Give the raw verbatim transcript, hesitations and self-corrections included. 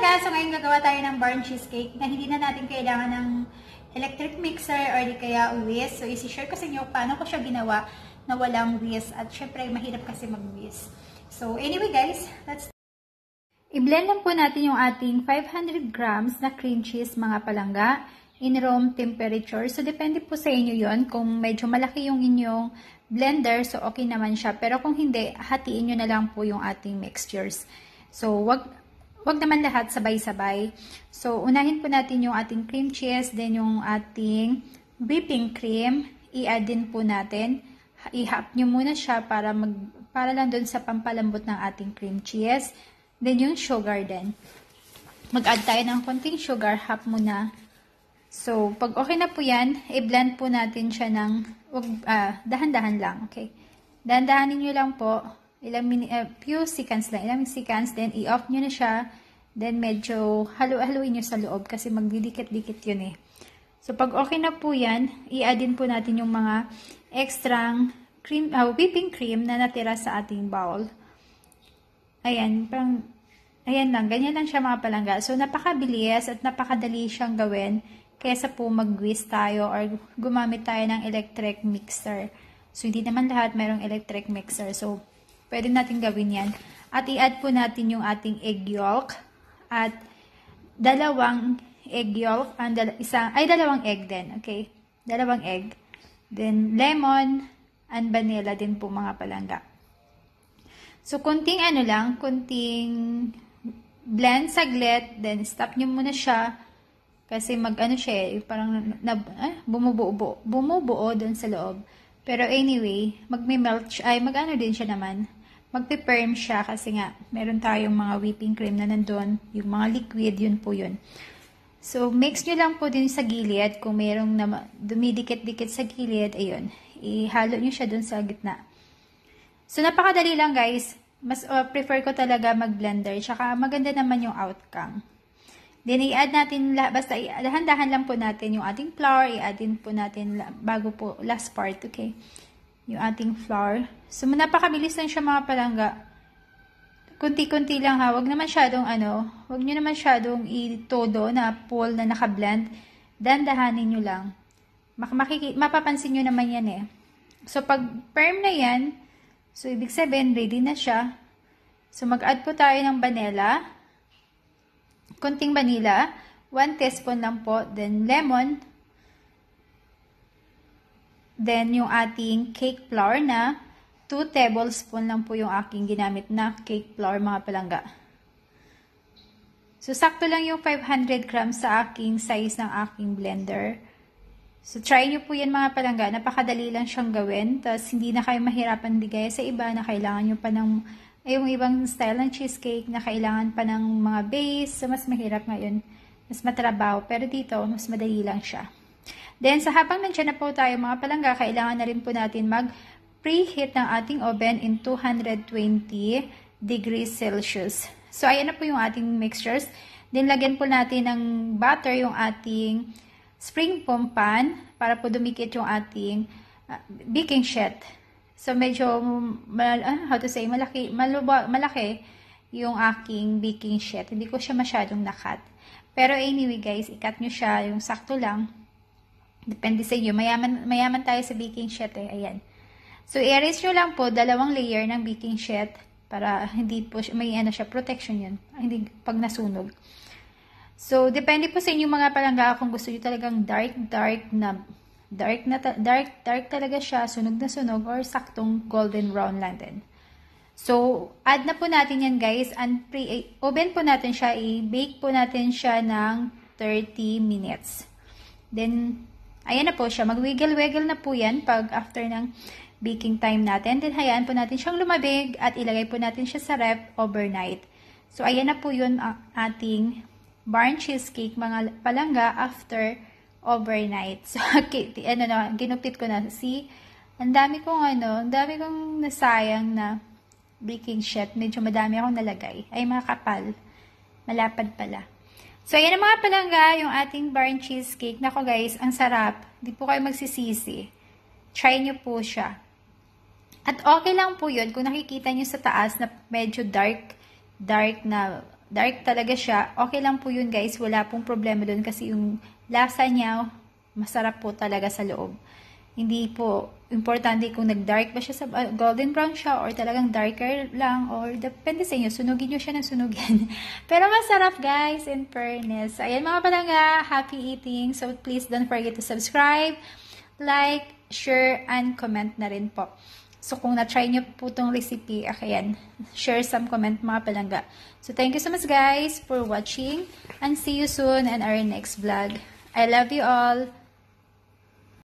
palangga, so ngayon gagawa tayo ng burnt cheesecake na hindi na natin kailangan ng electric mixer or di kaya whisk. So isi-share ko sa inyo paano ko siya ginawa na walang whisk. At syempre mahirap kasi mag-whisk. So anyway guys, let's i-blend lang po natin yung ating five hundred grams na cream cheese mga palangga in room temperature. So depende po sa inyo yon. Kung medyo malaki yung inyong blender, so okay naman siya. Pero kung hindi, hatiin nyo na lang po yung ating mixtures. So wag Wag naman lahat sabay-sabay. So, unahin po natin yung ating cream cheese, then yung ating whipping cream, i-add din po natin. I-half nyo muna siya para, mag, para lang dun sa pampalambot ng ating cream cheese. Then yung sugar din. Mag-add tayo ng konting sugar, half muna. So, pag okay na po yan, i-blend po natin siya ng, uh, dahan-dahan lang, okay? Dahan-dahanin nyo lang po. Ilang mini, uh, few seconds lang, ilang seconds, then i-off nyo na siya, then medyo halu-haluin nyo sa loob kasi magdidikit-dikit yun eh. So, pag okay na po yan, i-add din po natin yung mga extra cream, uh, whipping cream na natira sa ating bowl. Ayan, parang, ayan lang, ganyan lang siya mga palangga. So, napakabilis at napakadali siyang gawin kaysa po mag-whisk tayo or gumamit tayo ng electric mixer. So, hindi naman lahat mayroong electric mixer. So, pwede natin gawin yan. At i-add po natin yung ating egg yolk. At dalawang egg yolk. And dal isang, ay, dalawang egg din. Okay? Dalawang egg. Then, lemon and vanilla din po mga palangga. So, kunting ano lang. Kunting blend saglit. Then, stop nyo muna siya. Kasi mag-ano siya eh. Parang na, ah, bumubuo, bumubuo dun sa loob. Pero anyway, mag-melt siya. Ay, mag-ano din siya naman. Magpe-firm siya kasi nga meron tayong mga whipping cream na nandun, yung mga liquid, yun po yun. So, mix nyo lang po din sa gilid. Kung merong na dumidikit-dikit sa gilid, ayun, ihalo nyo siya dun sa gitna. So, napakadali lang guys. Mas uh, prefer ko talaga mag-blender. Tsaka maganda naman yung outcome. Then, i-add natin, basta dahan-dahan lang po natin yung ating flour. I-add din po natin bago po last part, okay? Yung ating flour. So, napakabilis lang siya mga palangga. Kunti-kunti lang ha. Huwag naman syadong ano, huwag nyo naman syadong itodo na full na naka-blend. Dandahanin nyo lang. Makiki mapapansin nyo naman yan eh. So, pag firm na yan, so, ibig sabihin, ready na siya. So, mag-add po tayo ng vanilla. Kunting vanilla. one teaspoon lang po. Then, lemon. Then, yung ating cake flour na two tablespoon lang po yung aking ginamit na cake flour, mga palangga. So, sakto lang yung five hundred grams sa aking size ng aking blender. So, try nyo po yan mga palangga. Napakadali lang siyang gawin. Tapos, hindi na kayo mahirapan bigay sa iba na kailangan nyo pa ng, ay, yung ibang style ng cheesecake na kailangan pa ng mga base. So, mas mahirap ngayon. Mas matrabaho. Pero dito, mas madali lang siya. Then, sa habang nandiyan na po tayo mga palangga, kailangan na rin po natin mag-preheat ng ating oven in two hundred twenty degrees Celsius. So, ayan na po yung ating mixtures. Then, lagyan po natin ng butter yung ating spring foam pan para po dumikit yung ating uh, baking sheet. So, medyo, mal, uh, how to say, malaki, maluba, malaki yung aking baking sheet. Hindi ko siya masyadong nakat. Pero anyway guys, ikat nyo siya yung sakto lang. Depende sa inyo. Mayaman, mayaman tayo sa baking sheet eh. Ayan. So, i-erase nyo lang po dalawang layer ng baking sheet para hindi po, may ano siya, protection yun. Hindi pag nasunog. So, depende po sa inyo mga palangga kung gusto nyo talagang dark, dark na, dark na, dark, dark talaga siya, sunog na sunog, or saktong golden brown lang din. So, add na po natin yan guys. And pre, oven po natin siya, i-bake po natin siya ng thirty minutes. Then, ayan na po siya. Mag-wiggle-wiggle na po yan pag after ng baking time natin. Then, hayaan po natin siyang lumabig at ilagay po natin siya sa ref overnight. So, ayan na po yun ang ating burnt cheesecake, mga palangga, after overnight. So, okay, ano na, ginupit ko na. See, ang dami kong ano, ang dami kong nasayang na baking sheet. Medyo madami akong nalagay. Ay, mga kapal. Malapad pala. So, ayan ang mga palangga, yung ating burnt cheesecake. Nako guys, ang sarap. Hindi po kayo magsisisi. Try nyo po siya. At okay lang po yun kung nakikita nyo sa taas na medyo dark, dark na dark talaga siya, okay lang po yun guys. Wala pong problema dun kasi yung lasa niya, masarap po talaga sa loob. Hindi po importante kung nag-dark ba siya sa uh, golden brown siya or talagang darker lang or depende sa inyo. Sunugin nyo siya ng sunugin. Pero masarap guys, in fairness. Ayan mga palangga, happy eating. So please don't forget to subscribe, like, share, and comment na rin po. So kung na-try nyo po itong recipe, ayan, share some comment mga palangga. So thank you so much guys for watching and see you soon in our next vlog. I love you all.